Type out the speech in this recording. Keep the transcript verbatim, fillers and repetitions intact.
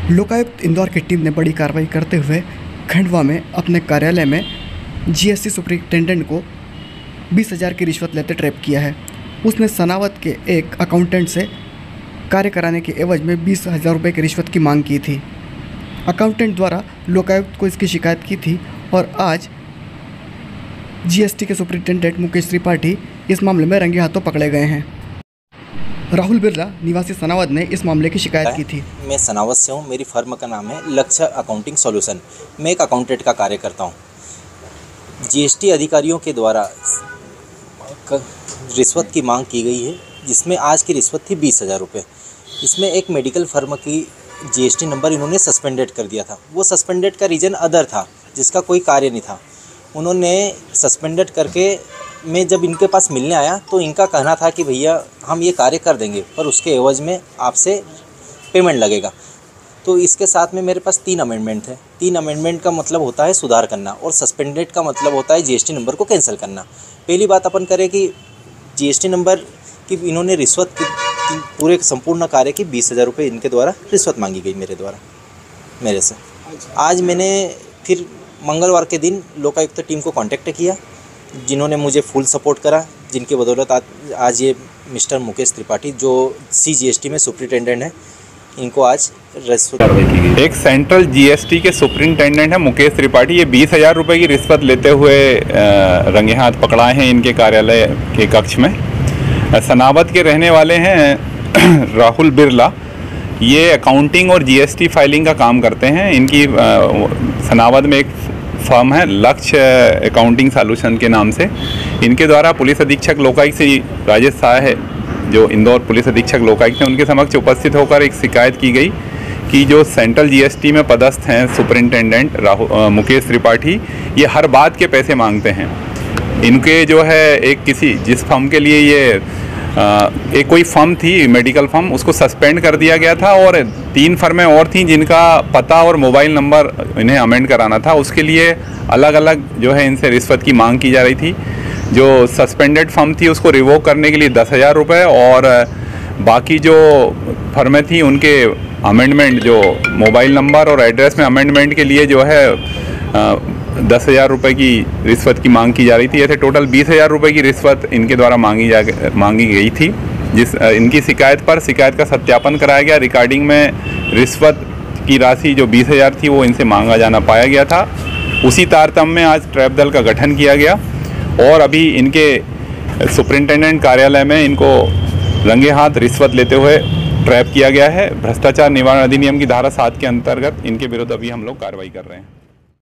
लोकायुक्त इंदौर की टीम ने बड़ी कार्रवाई करते हुए खंडवा में अपने कार्यालय में जीएसटी सुपरिटेंडेंट को बीस हज़ार की रिश्वत लेते ट्रैप किया है। उसने सनावत के एक अकाउंटेंट से कार्य कराने के एवज में बीस हज़ार रुपये की रिश्वत की मांग की थी। अकाउंटेंट द्वारा लोकायुक्त को इसकी शिकायत की थी और आज जीएसटी के सुपरिटेंडेंट मुकेश त्रिपाठी इस मामले में रंगे हाथों पकड़े गए हैं। राहुल बिरला निवासी सनावत ने इस मामले की शिकायत की थी। मैं सनावत से हूँ। मेरी फर्म का नाम है लक्ष्य अकाउंटिंग सॉल्यूशन। मैं एक अकाउंटेंट का कार्य करता हूँ। जीएसटी अधिकारियों के द्वारा रिश्वत की मांग की गई है, जिसमें आज की रिश्वत थी बीस हज़ार रुपये। इसमें एक मेडिकल फर्म की जीएसटी नंबर इन्होंने सस्पेंडेड कर दिया था। वो सस्पेंडेड का रीज़न अदर था, जिसका कोई कार्य नहीं था। उन्होंने सस्पेंडेड करके मैं जब इनके पास मिलने आया तो इनका कहना था कि भैया हम ये कार्य कर देंगे, पर उसके एवज में आपसे पेमेंट लगेगा। तो इसके साथ में मेरे पास तीन अमेंडमेंट थे। तीन अमेंडमेंट का मतलब होता है सुधार करना, और सस्पेंडेड का मतलब होता है जीएसटी नंबर को कैंसिल करना। पहली बात अपन करें कि जीएसटी नंबर की इन्होंने रिश्वत की पूरे संपूर्ण कार्य की बीस हज़ार रुपये इनके द्वारा रिश्वत मांगी गई मेरे द्वारा मेरे से। आज मैंने फिर मंगलवार के दिन लोकायुक्त टीम को कांटेक्ट किया, जिन्होंने मुझे फुल सपोर्ट करा, जिनके बदौलत आज आज ये मिस्टर मुकेश त्रिपाठी जो सीजीएसटी में सुपरिटेंडेंट है, इनको आज रिश्वत कार्रवाई की गई। एक सेंट्रल जीएसटी के सुपरिटेंडेंट है मुकेश त्रिपाठी। ये बीस हज़ार रुपये की रिश्वत लेते हुए रंगे हाथ पकड़ाए हैं इनके कार्यालय के कक्ष में। सनावत के रहने वाले हैं राहुल बिरला। ये अकाउंटिंग और जीएसटी फाइलिंग का काम करते हैं। इनकी सनावत में एक फर्म है लक्ष्य अकाउंटिंग सॉल्यूशन के नाम से। इनके द्वारा पुलिस अधीक्षक लोकायुक्त श्री राजेश शाह है, जो इंदौर पुलिस अधीक्षक लोकायुक्त हैं, उनके समक्ष उपस्थित होकर एक शिकायत की गई कि जो सेंट्रल जीएसटी में पदस्थ हैं सुपरिटेंडेंट राहुल मुकेश त्रिपाठी, ये हर बात के पैसे मांगते हैं। इनके जो है एक किसी जिस फर्म के लिए ये आ, एक कोई फर्म थी मेडिकल फर्म, उसको सस्पेंड कर दिया गया था, और तीन फर्में और थीं जिनका पता और मोबाइल नंबर इन्हें अमेंड कराना था। उसके लिए अलग अलग जो है इनसे रिश्वत की मांग की जा रही थी। जो सस्पेंडेड फर्म थी उसको रिवोक करने के लिए दस हज़ार रुपये, और बाकी जो फर्में थी उनके अमेंडमेंट जो मोबाइल नंबर और एड्रेस में अमेंडमेंट के लिए जो है आ, दस हज़ार रुपये की रिश्वत की मांग की जा रही थी। ऐसे टोटल बीस हज़ार रुपये की रिश्वत इनके द्वारा मांगी जा मांगी गई थी। जिस इनकी शिकायत पर शिकायत का सत्यापन कराया गया। रिकॉर्डिंग में रिश्वत की राशि जो बीस हज़ार थी वो इनसे मांगा जाना पाया गया था। उसी तारतम्य में आज ट्रैप दल का गठन किया गया, और अभी इनके सुपरिटेंडेंट कार्यालय में इनको रंगे हाथ रिश्वत लेते हुए ट्रैप किया गया है। भ्रष्टाचार निवारण अधिनियम की धारा सात के अंतर्गत इनके विरुद्ध अभी हम लोग कार्रवाई कर रहे हैं।